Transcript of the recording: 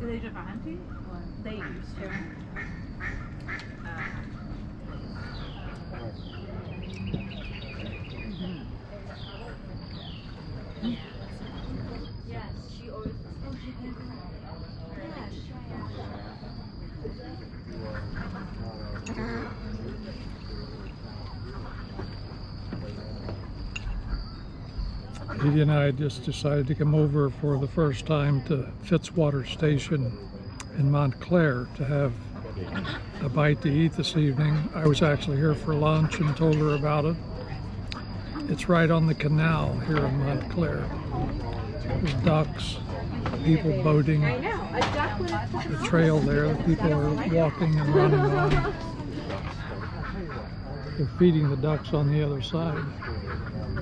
they just hunting? They used to. Yes, she always. Oh, she did. Edie and I just decided to come over for the first time to Fitzwater Station in Montclair to have a bite to eat this evening. I was actually here for lunch and told her about it. It's right on the canal here in Montclair. There's ducks, people boating, the trail there that people are walking and running on. They're feeding the ducks on the other side.